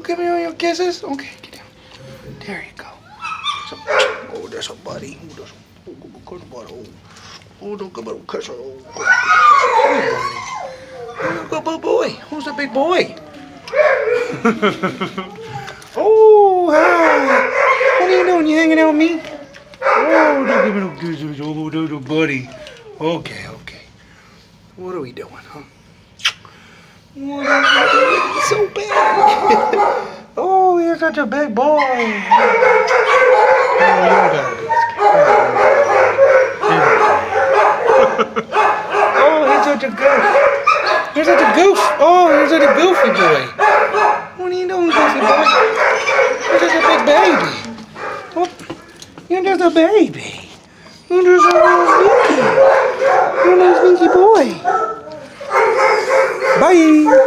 give me all your kisses? Okay, get down. There you go. Oh, there's a buddy. Oh, there's a good buddy. Oh, don't give me a kiss. Oh, good boy. Who's the big boy? Oh, hi. What are you doing? You hanging out with me? Oh, don't give me no kisses. Oh, little buddy. Okay. What are we doing, huh? What are we doing? He's so big. Oh, you're such a big boy. Oh, you're that big. Oh, he's such a goof. You're such a goof. Oh, you're such a goofy boy. What are you doing, goofy boy? You're just a big baby. Oh, you're just a baby. You're just a little sneaky. You're a little sneaky boy. Bye.